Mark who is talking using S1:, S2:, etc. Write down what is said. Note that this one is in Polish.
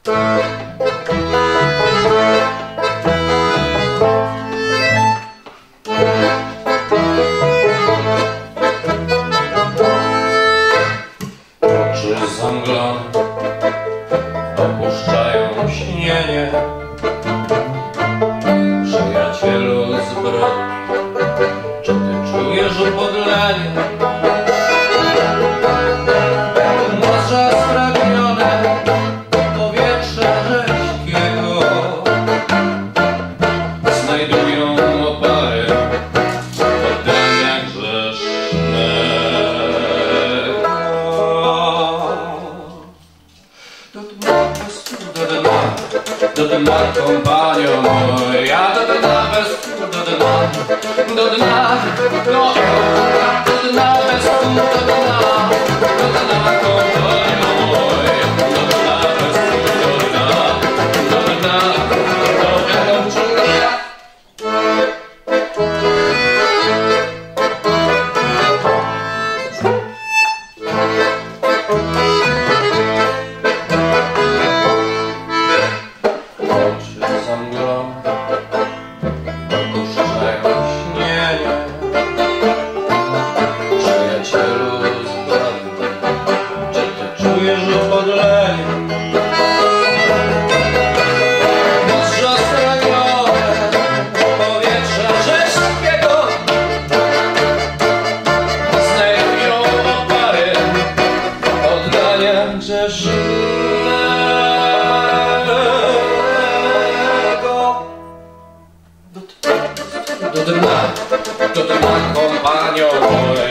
S1: Oczy zamglone opuszczają śnienie. Przyjacielu zbrodni, czy ty czujesz upodlenie? Morza spragnione, powietrza rzeźkiego znajdują opary oddania grzesznego. Do dna, kompanio moja, do dna bez do dna, do dna, no, do dna bez do dna, kompanio moja, do dna bez do dna, oczy zamglone opuszczają śnienie. Przyjacielu zbrodni, czy ty czujesz upodlenie? Morza spragnione, powietrza rzeźkiego znajdują opary oddania grzesznego. Do dna, kompanio moja.